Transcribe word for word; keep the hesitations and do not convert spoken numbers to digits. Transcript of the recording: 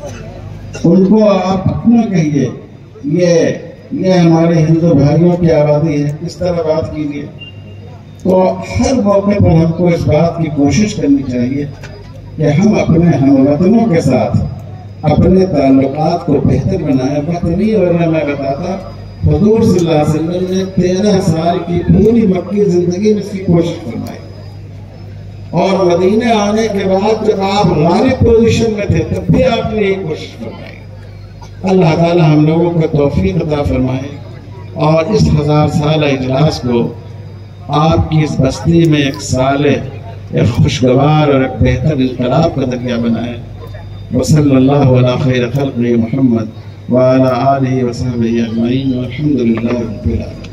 उनको आप अपना कहिए, ये ये हमारे हिंदू भाइयों की आबादी है, इस तरह बात कीजिए। तो हर मौके पर हमको इस बात की कोशिश करनी चाहिए कि हम अपने हमवतनों के साथ अपने ताल्लुकात को बेहतर बनाएं। वक्त नहीं हो रहा, मैं बताता, हुजूर सल्लल्लाहु अलैहि वसल्लम ने तेरह साल की पूरी मक्की जिंदगी में इसकी कोशिश फरमाई, और मदीने आने के बाद जब आप गालिब पोजीशन में थे तब भी आपने ये कोशिश फरमाई। अल्लाह ताला हम लोगों को तौफीक अता फरमाए और इस हजार साल इजलास को आपकी इस बस्ती में एक साल एक खुशगवार और एक बेहतर इनकलाब का जरिया बनाए। वसल्लल्लाहु अला खैर खल्क़ि मुहम्मद व अला आलिहि व सहबिहि अजमईन, वल्हम्दुलिल्लाहि रब्बिल आलमीन।